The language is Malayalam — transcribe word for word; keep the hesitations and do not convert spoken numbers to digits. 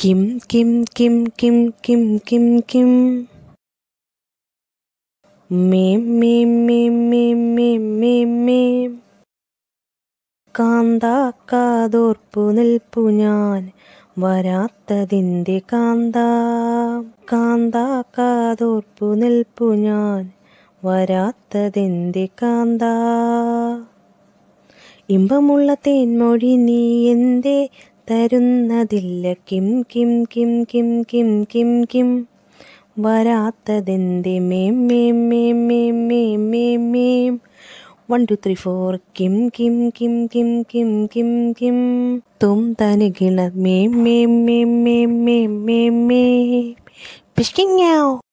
കിം കിം കിം കിം കിം കിം കിം മീം മീം മീം മീം മീം മീം മീം കാന്താ കാതോർപ്പു നിൽപ്പു ഞാൻ വരാത്തതിൻ്റെ കാന്താ കാന്താ കാതോർപ്പു നിൽപ്പു ഞാൻ വരാത്തതിൻ്റെ കാന്താ ഇമ്പമുള്ള തേൻമൊഴി നീ എന്തേ തരുന്നതില്ല കിം കിം കിം കിം കിം കിം കിം വരാത്തതെന്തേ മേം മേം മേം മേം മേം മേം മേം വൺ ടു ത്രീ ഫോർ കിം കിം കിം കിം കിം കിം കിം തും തനികിണ മേം മേം മേം മേം മേം മേം മേം പിഷ്കിങ്ങാവ്